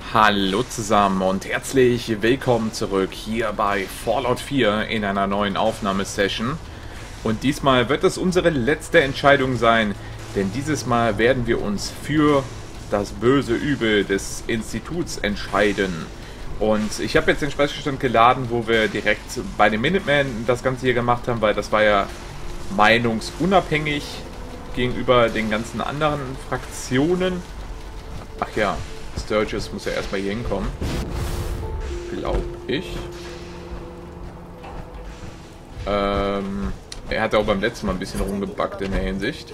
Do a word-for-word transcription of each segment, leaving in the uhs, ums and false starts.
Hallo zusammen und herzlich willkommen zurück hier bei Fallout vier in einer neuen Aufnahmesession. Und diesmal wird es unsere letzte Entscheidung sein, denn dieses Mal werden wir uns für das böse Übel des Instituts entscheiden. Und ich habe jetzt den Speicherstand geladen, wo wir direkt bei den Minutemen das Ganze hier gemacht haben, weil das war ja meinungsunabhängig gegenüber den ganzen anderen Fraktionen. Ach ja, Sturgis muss ja erstmal hier hinkommen. Glaube ich. Ähm, er hat ja auch beim letzten Mal ein bisschen rumgebackt in der Hinsicht.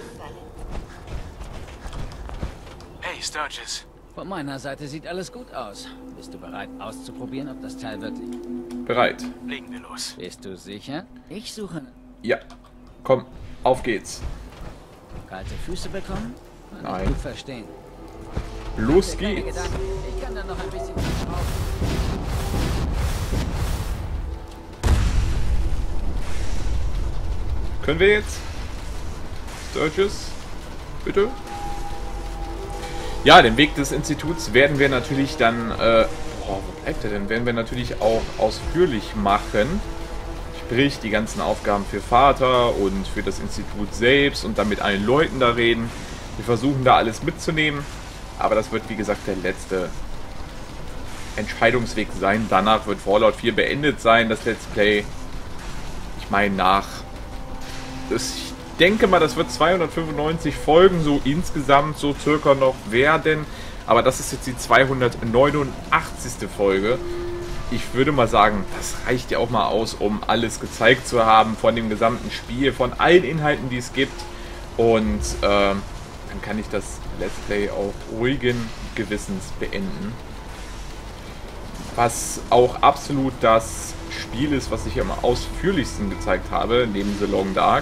Hey, Sturgis. Von meiner Seite sieht alles gut aus. Bist du bereit auszuprobieren, ob das Teil wirklich... Bereit. Legen wir los. Bist du sicher? Ich suche... Ja. Komm, auf geht's. Kalte Füße bekommen? Kann ich Nein. gut verstehen. Los Keine geht's. Gedanken. Ich kann da noch ein bisschen drauf. Können wir jetzt? Sturgis? Bitte? Ja, den Weg des Instituts werden wir natürlich dann, äh, boah, wo bleibt er denn? Werden wir natürlich auch ausführlich machen. Sprich, die ganzen Aufgaben für Vater und für das Institut selbst und dann mit allen Leuten da reden. Wir versuchen da alles mitzunehmen, aber das wird, wie gesagt, der letzte Entscheidungsweg sein. Danach wird Fallout vier beendet sein, das Let's Play. Ich meine, nach... Das, ich denke mal, das wird zweihundertfünfundneunzig Folgen so insgesamt so circa noch werden. Aber das ist jetzt die zweihundertneunundachtzigste Folge. Ich würde mal sagen, das reicht ja auch mal aus, um alles gezeigt zu haben von dem gesamten Spiel, von allen Inhalten, die es gibt. Und äh, dann kann ich das Let's Play auch ruhigen Gewissens beenden. Was auch absolut das Spiel ist, was ich am ausführlichsten gezeigt habe, neben The Long Dark.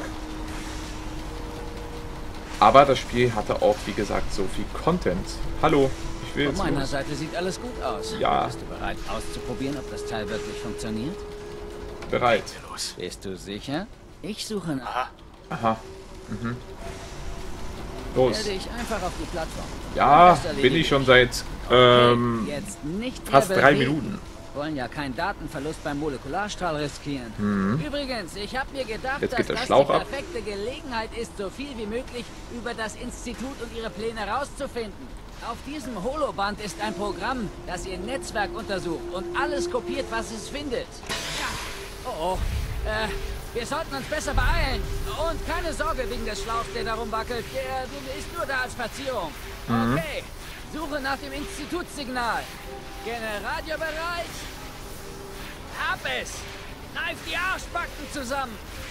Aber das Spiel hatte auch, wie gesagt, so viel Content. Hallo, ich will Von jetzt meiner los. Seite sieht alles gut aus. Ja. Bist du bereit auszuprobieren, ob das Teil wirklich funktioniert? Bereit. Legen wir los. Bist du sicher? Ich suche nach... Aha. Aha. Mhm. Los. Stell dich einfach auf die Plattform. Ja, Das erledige bin ich schon seit ähm, Okay, jetzt nicht fast mehr drei bewegen. Minuten. Wollen ja keinen Datenverlust beim Molekularstrahl riskieren. Übrigens, ich habe mir gedacht, Jetzt dass geht der das Schlauch die ab. perfekte Gelegenheit ist, so viel wie möglich über das Institut und ihre Pläne herauszufinden. Auf diesem Holoband ist ein Programm, das ihr Netzwerk untersucht und alles kopiert, was es findet. Ja. Oh, oh. Äh, wir sollten uns besser beeilen. Und keine Sorge wegen des Schlauchs, der darum wackelt. Der ist nur da als Verzierung. Okay. Suche nach dem Institutssignal. Generator bereit? Hab es! Kneif die Arschbacken zusammen!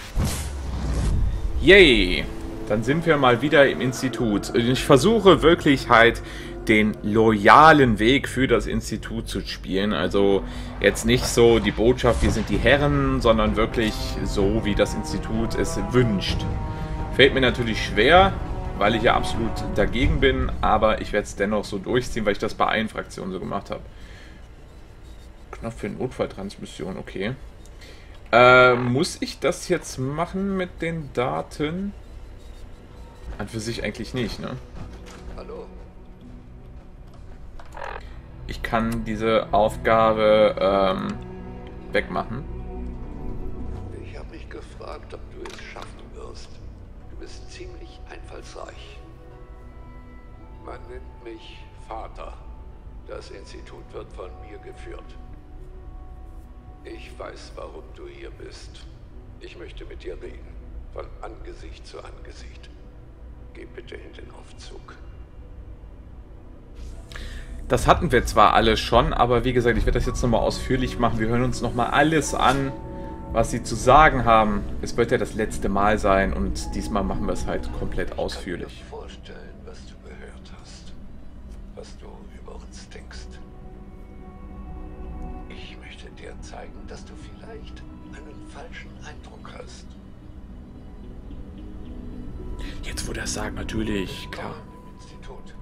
Yay! Dann sind wir mal wieder im Institut. Ich versuche wirklich halt den loyalen Weg für das Institut zu spielen. Also jetzt nicht so die Botschaft, wir sind die Herren, sondern wirklich so, wie das Institut es wünscht. Fällt mir natürlich schwer, weil ich ja absolut dagegen bin, aber ich werde es dennoch so durchziehen, weil ich das bei allen Fraktionen so gemacht habe. Knopf für Notfalltransmission, okay. Äh, muss ich das jetzt machen mit den Daten? An für sich eigentlich nicht, ne? Hallo. Ich kann diese Aufgabe ähm, wegmachen. Ich habe mich gefragt, ob du es schaffen wirst. Du bist ziemlich einfallsreich. Man nennt mich Vater. Das Institut wird von mir geführt. Ich weiß, warum du hier bist. Ich möchte mit dir reden. Von Angesicht zu Angesicht. Geh bitte in den Aufzug. Das hatten wir zwar alles schon, aber wie gesagt, ich werde das jetzt nochmal ausführlich machen. Wir hören uns nochmal alles an, was sie zu sagen haben. Es wird ja das letzte Mal sein und diesmal machen wir es halt komplett ausführlich. Ich kann mir vorstellen, was du gehört hast. Was du über uns denkst. Ich möchte dir zeigen, dass du vielleicht einen falschen Eindruck hast. Jetzt, wo der sagt, natürlich, klar. Willkommen im Institut.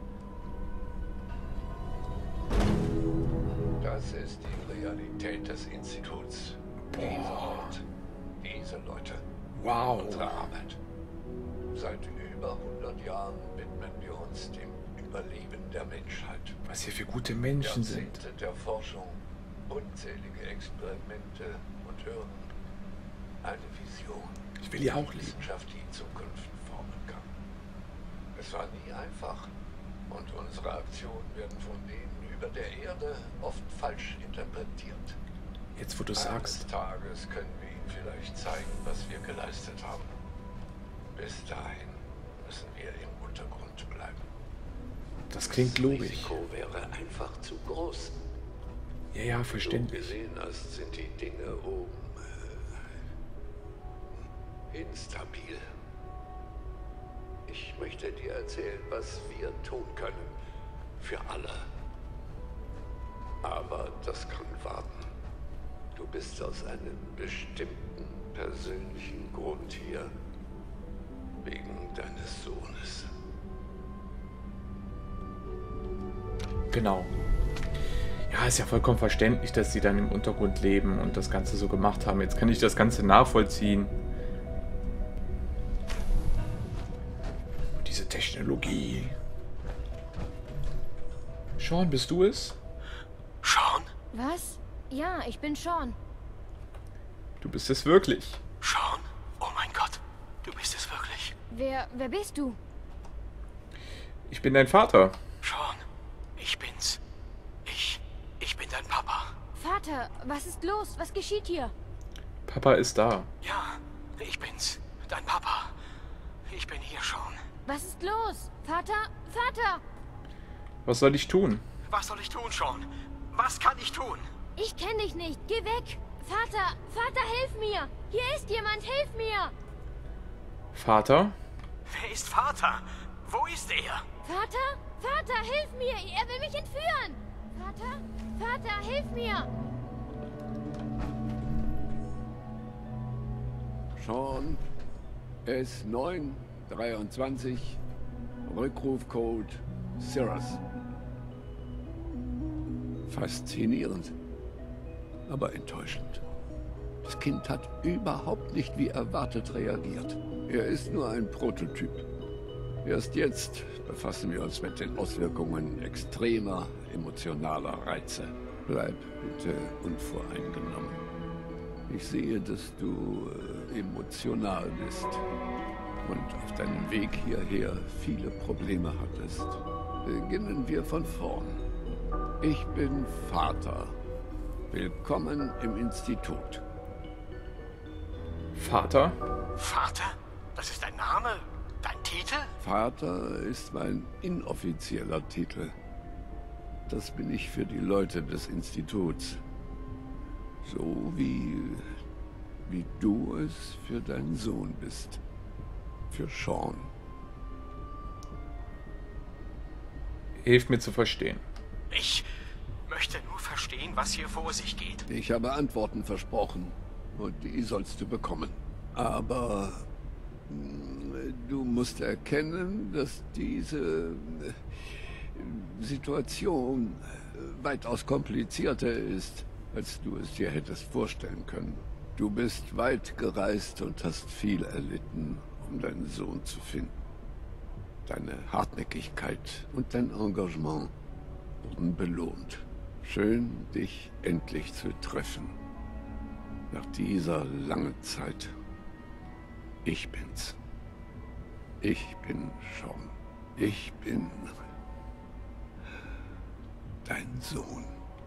Das ist die Realität des Instituts. Dieser Ort, diese Leute, Wow. unsere Arbeit. Seit über hundert Jahren widmen wir uns dem Überleben der Menschheit. Was hier für gute Menschen sind. Jahrzehnte der Forschung, unzählige Experimente und Hürden. Eine Vision. Ich will ja auch die leben. Wissenschaft die Zukunft formen kann. Es war nie einfach und unsere Aktionen werden von denen über der Erde oft falsch interpretiert. Jetzt, wo du Eines sagst. Tages können wir ihnen vielleicht zeigen, was wir geleistet haben. Bis dahin müssen wir im Untergrund bleiben. Das klingt Das logisch. Risiko wäre einfach zu groß. Ja, ja, Du verständlich. gesehen hast, sind die Dinge oben äh, instabil. Ich möchte dir erzählen, was wir tun können. Für alle. Aber das kann warten. Du bist aus einem bestimmten persönlichen Grund hier. Wegen deines Sohnes. Genau. Ja, ist ja vollkommen verständlich, dass sie dann im Untergrund leben und das Ganze so gemacht haben. Jetzt kann ich das Ganze nachvollziehen. Und diese Technologie. Sean, bist du es? Sean? Was? Ja, ich bin Sean. Du bist es wirklich. Sean? Oh mein Gott, du bist es wirklich. Wer, wer bist du? Ich bin dein Vater. Sean, ich bin's. Ich, ich bin dein Papa. Vater, was ist los? Was geschieht hier? Papa ist da. Ja, ich bin's. Dein Papa. Ich bin hier, Sean. Was ist los? Vater? Vater! Was soll ich tun? Was soll ich tun, Sean? Was kann ich tun? Ich kenne dich nicht. Geh weg! Vater! Vater, hilf mir! Hier ist jemand, hilf mir! Vater? Wer ist Vater? Wo ist er? Vater? Vater, hilf mir! Er will mich entführen! Vater? Vater, hilf mir! Sean, S neun dreiundzwanzig, Rückrufcode Cirrus. Faszinierend, aber enttäuschend. Das Kind hat überhaupt nicht wie erwartet reagiert. Er ist nur ein Prototyp. Erst jetzt befassen wir uns mit den Auswirkungen extremer emotionaler Reize. Bleib bitte unvoreingenommen. Ich sehe, dass du äh, emotional bist und auf deinem Weg hierher viele Probleme hattest. Beginnen wir von vorn. Ich bin Vater. Willkommen im Institut. Vater? Vater? Das ist dein Name? Dein Titel? Vater ist mein inoffizieller Titel. Das bin ich für die Leute des Instituts. So wie, wie du es für deinen Sohn bist. Für Sean. Hilft mir zu verstehen. Ich möchte nur verstehen, was hier vor sich geht. Ich habe Antworten versprochen. Und die sollst du bekommen. Aber mh, du musst erkennen, dass diese äh, Situation weitaus komplizierter ist, als du es dir hättest vorstellen können. Du bist weit gereist und hast viel erlitten, um deinen Sohn zu finden. Deine Hartnäckigkeit und dein Engagement wurden belohnt. Schön, dich endlich zu treffen. Nach dieser langen Zeit. Ich bin's. Ich bin Sean. Ich bin dein Sohn.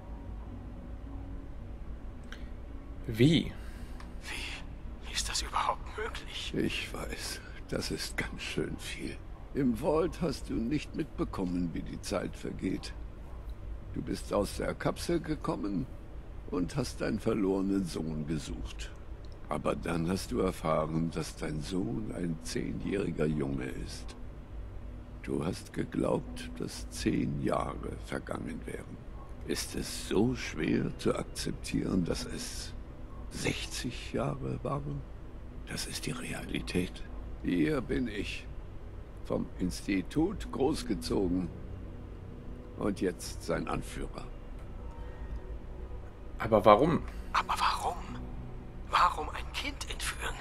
Wie? Wie ist das überhaupt möglich? Ich weiß, das ist ganz schön viel. Im Vault hast du nicht mitbekommen, wie die Zeit vergeht. Du bist aus der Kapsel gekommen und hast deinen verlorenen Sohn gesucht. Aber dann hast du erfahren, dass dein Sohn ein zehnjähriger Junge ist. Du hast geglaubt, dass zehn Jahre vergangen wären. Ist es so schwer zu akzeptieren, dass es sechzig Jahre waren? Das ist die Realität. Hier bin ich, vom Institut großgezogen und jetzt sein Anführer. Aber warum? Aber warum? Warum ein Kind entführen?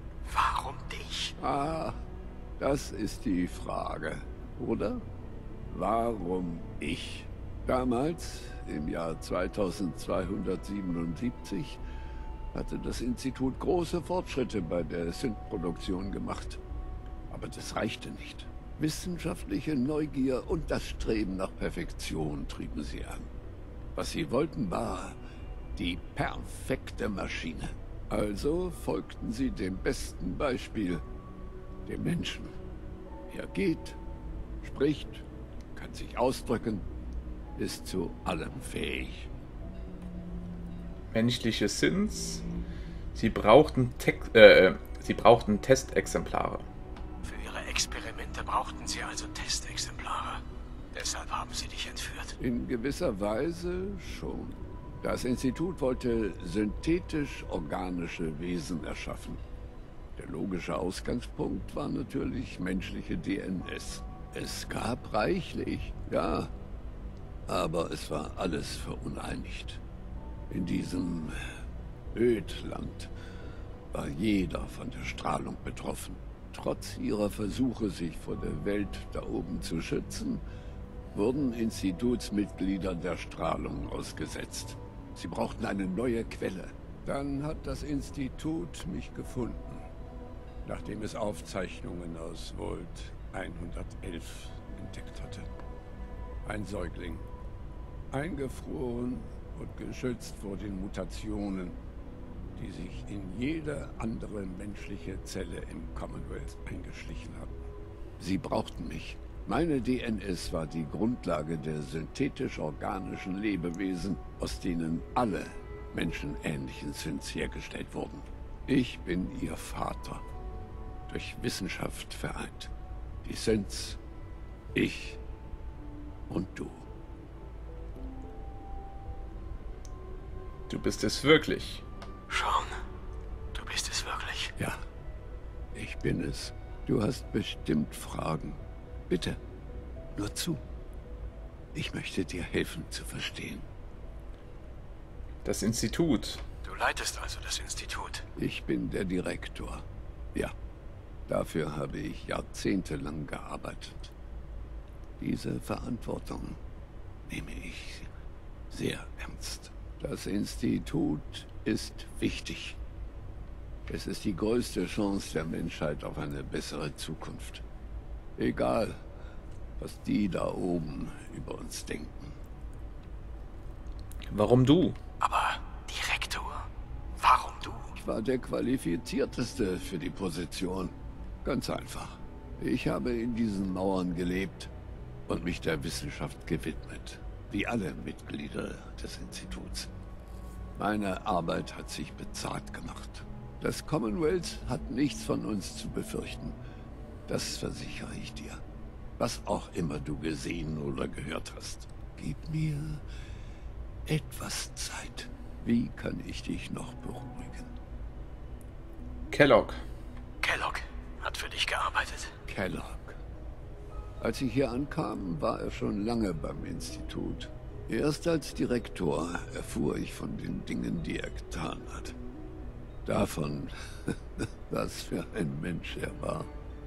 Warum dich? Ah, das ist die Frage, oder? Warum ich? Damals, im Jahr zweitausendzweihundertsiebenundsiebzig, hatte das Institut große Fortschritte bei der Synthproduktion gemacht. Aber das reichte nicht. Wissenschaftliche Neugier und das Streben nach Perfektion trieben sie an. Was sie wollten, war die perfekte Maschine. Also folgten sie dem besten Beispiel, dem Menschen. Er geht, spricht, kann sich ausdrücken, ist zu allem fähig. Menschliche Synths. Sie brauchten, Tek äh, sie brauchten Testexemplare. Für ihre Experimente brauchten sie also Testexemplare. Deshalb haben sie dich entführt. In gewisser Weise schon. Das Institut wollte synthetisch-organische Wesen erschaffen. Der logische Ausgangspunkt war natürlich menschliche D N S. Es gab reichlich, ja, aber es war alles veruneinigt. In diesem Ödland war jeder von der Strahlung betroffen. Trotz ihrer Versuche, sich vor der Welt da oben zu schützen, wurden Institutsmitglieder der Strahlung ausgesetzt. Sie brauchten eine neue Quelle. Dann hat das Institut mich gefunden, nachdem es Aufzeichnungen aus Volt hundertelf entdeckt hatte. Ein Säugling, eingefroren und geschützt vor den Mutationen, die sich in jede andere menschliche Zelle im Commonwealth eingeschlichen hatten. Sie brauchten mich. Meine D N S war die Grundlage der synthetisch-organischen Lebewesen, aus denen alle menschenähnlichen Synths hergestellt wurden. Ich bin ihr Vater, durch Wissenschaft vereint. Die Synths, ich und du. Du bist es wirklich. Sean, du bist es wirklich. Ja, ich bin es. Du hast bestimmt Fragen. Bitte, nur zu. Ich möchte dir helfen zu verstehen. Das Institut. Du leitest also das Institut. Ich bin der Direktor. Ja, dafür habe ich jahrzehntelang gearbeitet. Diese Verantwortung nehme ich sehr ernst. Das Institut ist wichtig. Es ist die größte Chance der Menschheit auf eine bessere Zukunft. Egal, was die da oben über uns denken. Warum du? Aber Direktor, warum du? Ich war der Qualifizierteste für die Position. Ganz einfach. Ich habe in diesen Mauern gelebt und mich der Wissenschaft gewidmet. Wie alle Mitglieder des Instituts. Meine Arbeit hat sich bezahlt gemacht. Das Commonwealth hat nichts von uns zu befürchten. Das versichere ich dir. Was auch immer du gesehen oder gehört hast. Gib mir etwas Zeit. Wie kann ich dich noch beruhigen? Kellogg. Kellogg hat für dich gearbeitet. Kellogg. Als ich hier ankam, war er schon lange beim Institut. Erst als Direktor erfuhr ich von den Dingen, die er getan hat. Davon, was für ein Mensch er war.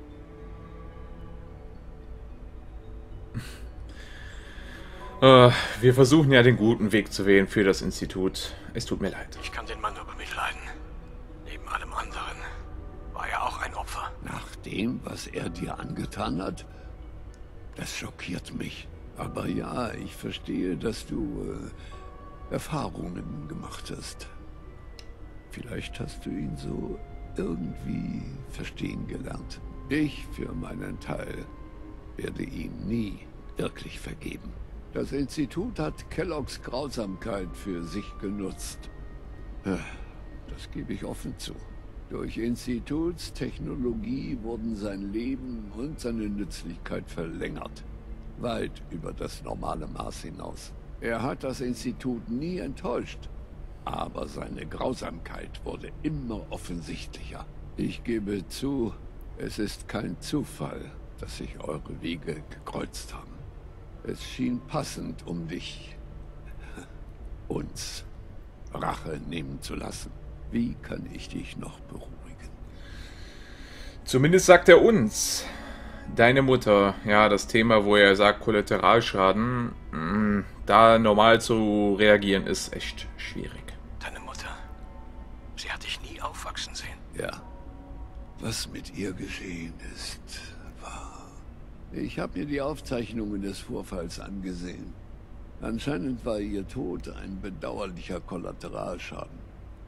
Äh, wir versuchen ja den guten Weg zu wählen für das Institut. Es tut mir leid. Ich kann den Mann nur bemitleiden. Neben allem anderen war er auch ein Opfer. Nach dem, was er dir angetan hat, das schockiert mich. Aber ja, ich verstehe, dass du äh, Erfahrungen gemacht hast. Vielleicht hast du ihn so irgendwie verstehen gelernt. Ich für meinen Teil werde ihm nie wirklich vergeben. Das Institut hat Kelloggs Grausamkeit für sich genutzt. Das gebe ich offen zu. Durch Institutstechnologie wurden sein Leben und seine Nützlichkeit verlängert. Weit über das normale Maß hinaus. Er hat das Institut nie enttäuscht. Aber seine Grausamkeit wurde immer offensichtlicher. Ich gebe zu, es ist kein Zufall, dass sich eure Wege gekreuzt haben. Es schien passend, um dich, uns, Rache nehmen zu lassen. Wie kann ich dich noch beruhigen? Zumindest sagt er uns. deine Mutter, ja, das Thema, wo er sagt Kollateralschaden, mh, da normal zu reagieren, ist echt schwierig. Deine Mutter, sie hat dich nie aufwachsen sehen. Ja. Was mit ihr geschehen ist, war... Ich habe mir die Aufzeichnungen des Vorfalls angesehen. Anscheinend war ihr Tod ein bedauerlicher Kollateralschaden.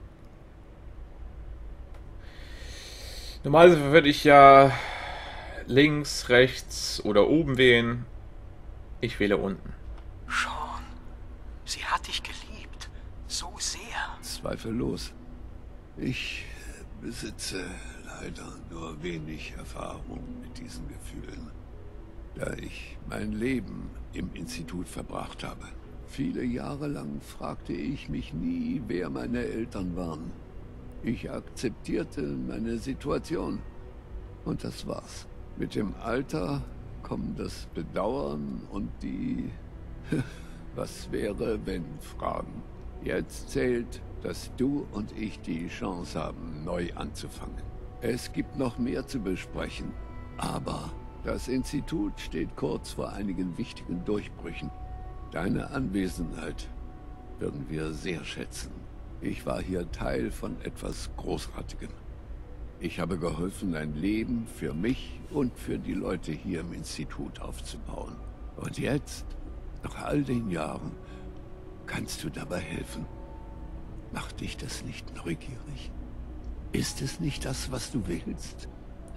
Normalerweise würde ich ja links, rechts oder oben wählen. Ich wähle unten. Sean, sie hat dich geliebt. So sehr. Zweifellos. Ich besitze leider nur wenig Erfahrung mit diesen Gefühlen, da ich mein Leben im Institut verbracht habe. Viele Jahre lang fragte ich mich nie, wer meine Eltern waren. Ich akzeptierte meine Situation. Und das war's. Mit dem Alter kommen das Bedauern und die was wäre, wenn Fragen. Jetzt zählt, dass du und ich die Chance haben, neu anzufangen. Es gibt noch mehr zu besprechen, aber das Institut steht kurz vor einigen wichtigen Durchbrüchen. Deine Anwesenheit würden wir sehr schätzen. Ich war hier Teil von etwas Großartigem. Ich habe geholfen, ein Leben für mich und für die Leute hier im Institut aufzubauen. Und jetzt, nach all den Jahren, kannst du dabei helfen. Macht dich das nicht neugierig? Ist es nicht das, was du willst?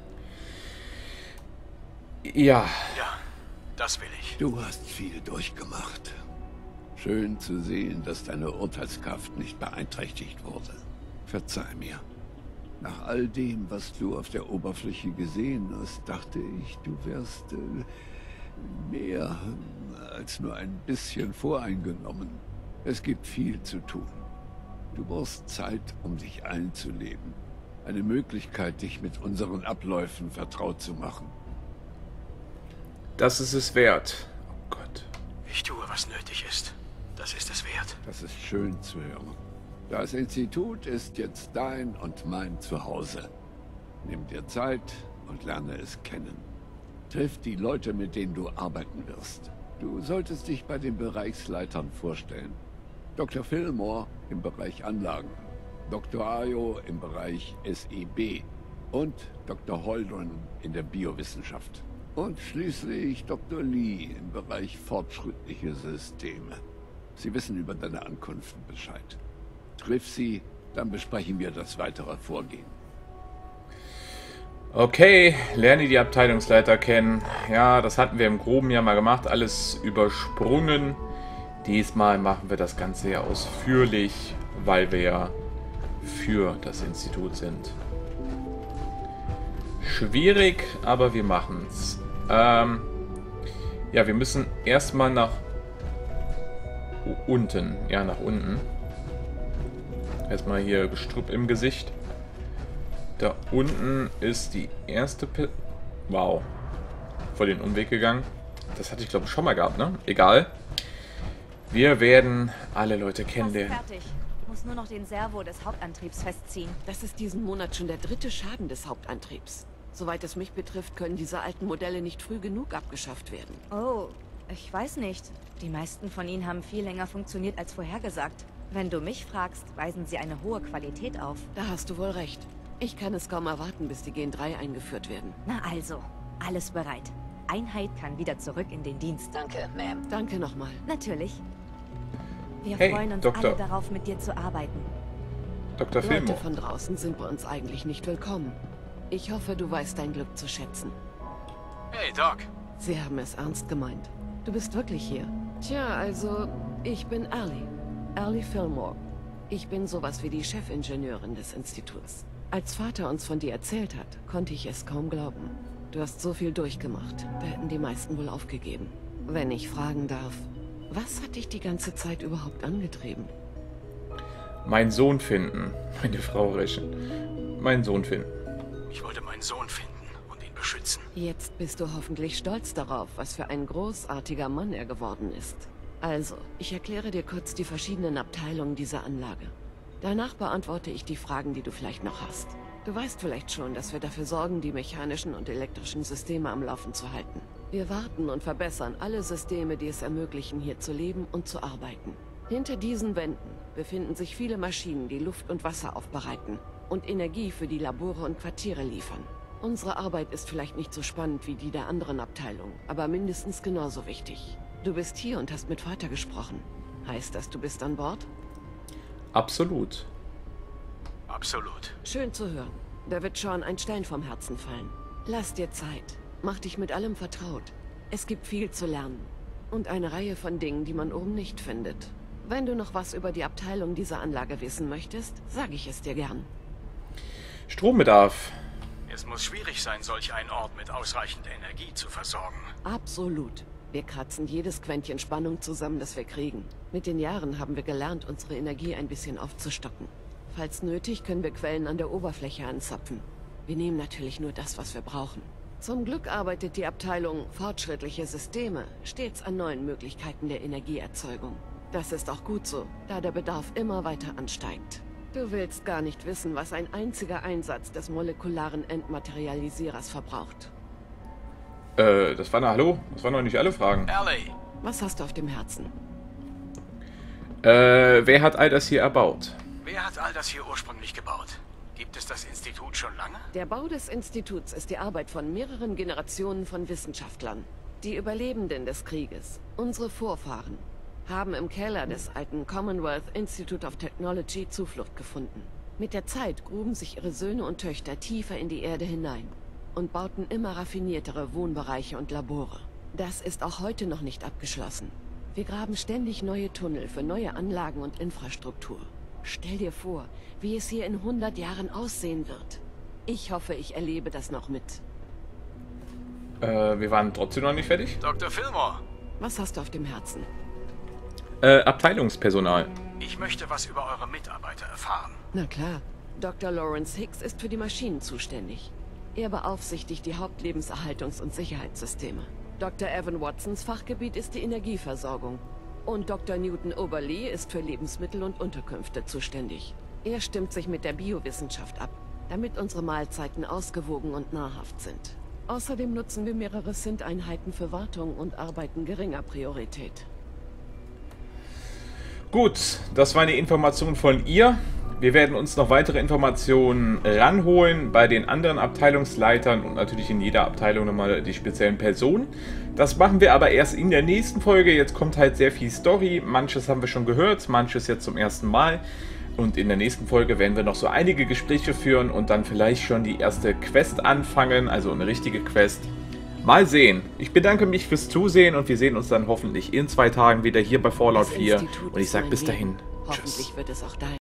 Ja. Ja, das will ich. Du hast viel durchgemacht. Schön zu sehen, dass deine Urteilskraft nicht beeinträchtigt wurde. Verzeih mir. Nach all dem, was du auf der Oberfläche gesehen hast, dachte ich, du wärst äh, mehr als nur ein bisschen voreingenommen. Es gibt viel zu tun. Du brauchst Zeit, um dich einzuleben. Eine Möglichkeit, dich mit unseren Abläufen vertraut zu machen. Das ist es wert. Oh Gott. Ich tue, was nötig ist. Das ist es wert. Das ist schön zu hören. Das Institut ist jetzt dein und mein Zuhause. Nimm dir Zeit und lerne es kennen. Triff die Leute, mit denen du arbeiten wirst. Du solltest dich bei den Bereichsleitern vorstellen. Doktor Fillmore im Bereich Anlagen, Doktor Ayo im Bereich S E B und Doktor Holdren in der Biowissenschaft. Und schließlich Doktor Lee im Bereich fortschrittliche Systeme. Sie wissen über deine Ankunft Bescheid. Triff sie, dann besprechen wir das weitere Vorgehen. Okay, lerne die Abteilungsleiter kennen. Ja, das hatten wir im Groben ja mal gemacht, alles übersprungen. Diesmal machen wir das Ganze ja ausführlich, weil wir ja für das Institut sind. Schwierig, aber wir machen es. Ähm, ja, wir müssen erstmal nach unten. Ja, nach unten. Erstmal hier Gestrüpp im Gesicht. Da unten ist die erste P... Wow. Vor den Umweg gegangen. Das hatte ich, glaube ich, schon mal gehabt, ne? Egal. Wir werden alle Leute kennenlernen. Fast fertig. Muss nur noch den Servo des Hauptantriebs festziehen. Das ist diesen Monat schon der dritte Schaden des Hauptantriebs. Soweit es mich betrifft, können diese alten Modelle nicht früh genug abgeschafft werden. Oh, ich weiß nicht. Die meisten von ihnen haben viel länger funktioniert als vorhergesagt. Wenn du mich fragst, weisen sie eine hohe Qualität auf. Da hast du wohl recht. Ich kann es kaum erwarten, bis die Gen drei eingeführt werden. Na also, alles bereit. Einheit kann wieder zurück in den Dienst. Danke, Ma'am. Danke nochmal. Natürlich. Wir Hey, freuen uns Doktor. alle darauf, mit dir zu arbeiten. Doktor Leute Fillmore. von draußen sind bei uns eigentlich nicht willkommen. Ich hoffe, du weißt dein Glück zu schätzen. Hey, Doc. Sie haben es ernst gemeint. Du bist wirklich hier. Tja, also, ich bin Allie. Allie Fillmore. Ich bin sowas wie die Chefingenieurin des Instituts. Als Vater uns von dir erzählt hat, konnte ich es kaum glauben. Du hast so viel durchgemacht, da hätten die meisten wohl aufgegeben. Wenn ich fragen darf, was hat dich die ganze Zeit überhaupt angetrieben? Meinen Sohn finden. Meine Frau rächen. Meinen Sohn finden. Ich wollte meinen Sohn finden und ihn beschützen. Jetzt bist du hoffentlich stolz darauf, was für ein großartiger Mann er geworden ist. Also, ich erkläre dir kurz die verschiedenen Abteilungen dieser Anlage. Danach beantworte ich die Fragen, die du vielleicht noch hast. Du weißt vielleicht schon, dass wir dafür sorgen, die mechanischen und elektrischen Systeme am Laufen zu halten. Wir warten und verbessern alle Systeme, die es ermöglichen, hier zu leben und zu arbeiten. Hinter diesen Wänden befinden sich viele Maschinen, die Luft und Wasser aufbereiten und Energie für die Labore und Quartiere liefern. Unsere Arbeit ist vielleicht nicht so spannend wie die der anderen Abteilungen, aber mindestens genauso wichtig. Du bist hier und hast mit Vater gesprochen. Heißt das, du bist an Bord? Absolut. Absolut. Schön zu hören. Da wird Sean ein Stein vom Herzen fallen. Lass dir Zeit. Mach dich mit allem vertraut. Es gibt viel zu lernen. Und eine Reihe von Dingen, die man oben nicht findet. Wenn du noch was über die Abteilung dieser Anlage wissen möchtest, sage ich es dir gern. Strombedarf. Es muss schwierig sein, solch einen Ort mit ausreichend Energie zu versorgen. Absolut. Wir kratzen jedes Quäntchen Spannung zusammen, das wir kriegen. Mit den Jahren haben wir gelernt, unsere Energie ein bisschen aufzustocken. Falls nötig, können wir Quellen an der Oberfläche anzapfen. Wir nehmen natürlich nur das, was wir brauchen. Zum Glück arbeitet die Abteilung Fortschrittliche Systeme stets an neuen Möglichkeiten der Energieerzeugung. Das ist auch gut so, da der Bedarf immer weiter ansteigt. Du willst gar nicht wissen, was ein einziger Einsatz des molekularen Entmaterialisierers verbraucht. Äh, das war na hallo? Das waren noch nicht alle Fragen. Ellie! Was hast du auf dem Herzen? Äh, wer hat all das hier erbaut? Wer hat all das hier ursprünglich gebaut? Gibt es das Institut schon lange? Der Bau des Instituts ist die Arbeit von mehreren Generationen von Wissenschaftlern. Die Überlebenden des Krieges, unsere Vorfahren, haben im Keller des alten Commonwealth Institute of Technology Zuflucht gefunden. Mit der Zeit gruben sich ihre Söhne und Töchter tiefer in die Erde hinein und bauten immer raffiniertere Wohnbereiche und Labore. Das ist auch heute noch nicht abgeschlossen. Wir graben ständig neue Tunnel für neue Anlagen und Infrastruktur. Stell dir vor, wie es hier in hundert Jahren aussehen wird. Ich hoffe, ich erlebe das noch mit. Äh, wir waren trotzdem noch nicht fertig. Doktor Fillmore! Was hast du auf dem Herzen? Äh, Abteilungspersonal. Ich möchte was über eure Mitarbeiter erfahren. Na klar. Doktor Lawrence Hicks ist für die Maschinen zuständig. Er beaufsichtigt die Hauptlebenserhaltungs- und Sicherheitssysteme. Doktor Evan Watsons Fachgebiet ist die Energieversorgung. Und Doktor Newton Oberle ist für Lebensmittel und Unterkünfte zuständig. Er stimmt sich mit der Biowissenschaft ab, damit unsere Mahlzeiten ausgewogen und nahrhaft sind. Außerdem nutzen wir mehrere Synth-Einheiten für Wartung und Arbeiten geringer Priorität. Gut, das war eine Information von ihr. Wir werden uns noch weitere Informationen ranholen bei den anderen Abteilungsleitern und natürlich in jeder Abteilung nochmal die speziellen Personen. Das machen wir aber erst in der nächsten Folge. Jetzt kommt halt sehr viel Story. Manches haben wir schon gehört, manches jetzt zum ersten Mal. Und in der nächsten Folge werden wir noch so einige Gespräche führen und dann vielleicht schon die erste Quest anfangen, also eine richtige Quest. Mal sehen. Ich bedanke mich fürs Zusehen und wir sehen uns dann hoffentlich in zwei Tagen wieder hier bei Fallout vier. Und ich sage bis dahin. Hoffentlich wird es auch dein.